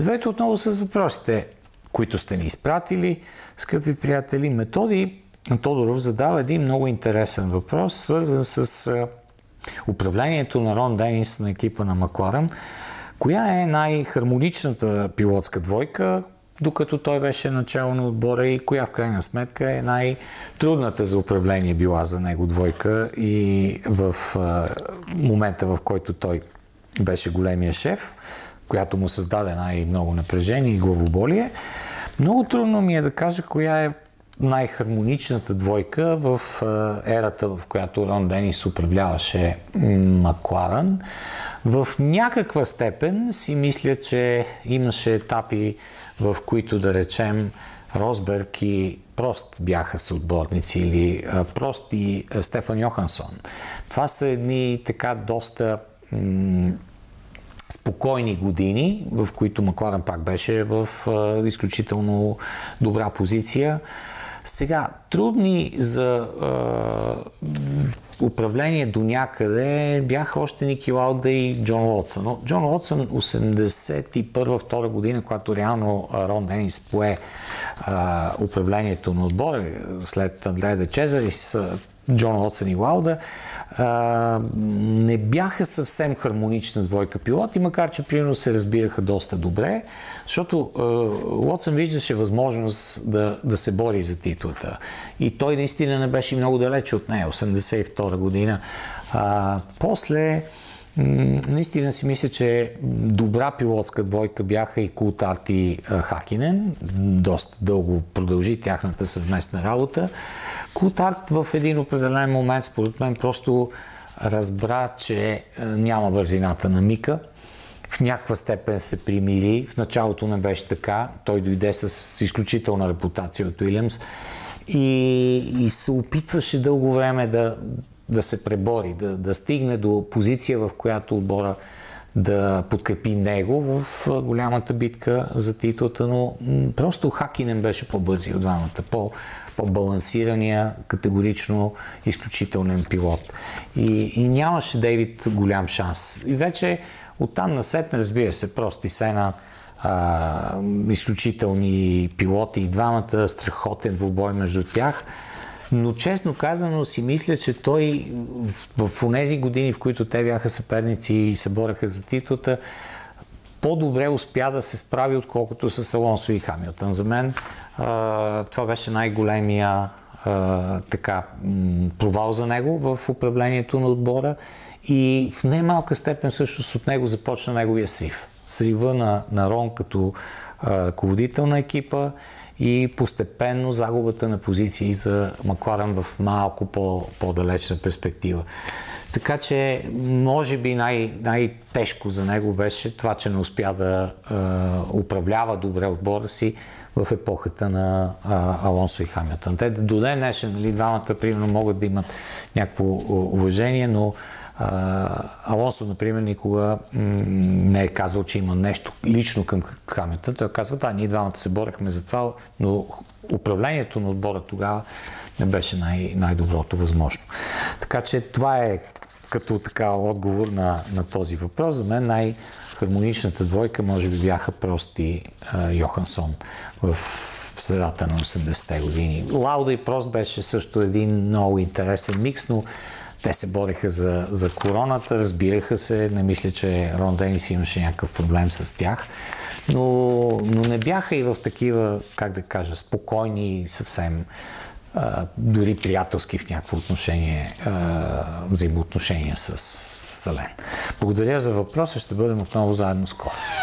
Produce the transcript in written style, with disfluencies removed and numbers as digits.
Здравейте отново с въпросите, които сте ни изпратили, скъпи приятели. Методи Тодоров задава един много интересен въпрос, свързан с управлението на Рон Денис на екипа на Макларен. Коя е най-хармоничната пилотска двойка, докато той беше начало на отбора, и коя в крайна сметка е най-трудната за управление била за него двойка и в момента, в който той беше големия шеф, която му създаде най-много напрежение и главоболие. Много трудно ми е да кажа коя е най-хармоничната двойка в ерата, в която Рон Денис управляваше Макларен. В някаква степен си мисля, че имаше етапи, в които, да речем, Росберг и Прост бяха съотборници, или Прост и Стефан Йохансон. Това са едни така доста спокойни години, в които Макларен пак беше в изключително добра позиция. Сега, трудни за управление до някъде бяха още Ники Лауда и Джон Уотсън. Но Джон Уотсън 81-2 година, когато реално Рон Денис пое управлението на отбора след Андреа де Чезарис, Джон Уотсън и Лауда, не бяха съвсем хармонична двойка пилоти, макар че примерно се разбираха доста добре, защото Уотсън виждаше възможност да се бори за титлата. И той наистина не беше много далече от нея, 82 година. После наистина си мисля, че добра пилотска двойка бяха и Култарт и Хакинен. Доста дълго продължи тяхната съвместна работа. Култарт в един определен момент, според мен, просто разбра, че няма бързината на Мика. В някаква степен се примири. В началото не беше така. Той дойде с изключителна репутация от Уилямс и се опитваше дълго време да се пребори, да стигне до позиция, в която отбора да подкрепи него в голямата битка за титлата, но просто Хакинен беше по-бързи от двамата, по-балансирания, категорично изключителен пилот. И нямаше Дейвид голям шанс. И вече оттам насетне, разбира се, Прост и Сена, изключителни пилоти и двамата, страхотен двубой между тях. Но честно казано си мисля, че той в онези години, в които те бяха съперници и се бореха за титлата, по-добре успя да се справи, отколкото с Алонсо и Хамилтън. За мен това беше най-големия провал за него в управлението на отбора и в немалка степен всъщност от него започна неговия срив. Срива на Рон като ръководител на екипа и постепенно загубата на позиции за Макларен в малко по-далечна перспектива. Така че, може би най-тежко за него беше това, че не успя да управлява добре отбора си в епохата на Алонсо и Хамилтън. Те до ден днешен, двамата примерно могат да имат някакво уважение, но Алонсо, например, никога не е казал, че има нещо лично към Хамилтън. Той казва, ние двамата се борехме за това, но управлението на отбора тогава не беше най-доброто възможно. Така че това е като отговор на този въпрос. За мен най-хармоничната двойка може би бяха Прост и Йохансон в средата на 80-те години. Лауда и Прост беше също един много интересен микс, но те се бореха за короната, разбираха се, не мисля, че Рон Денис имаше някакъв проблем с тях, но не бяха и в такива, спокойни, съвсем дори приятелски в някакво отношение, взаимоотношения с Сален. Благодаря за въпроса, ще бъдем отново заедно скоро.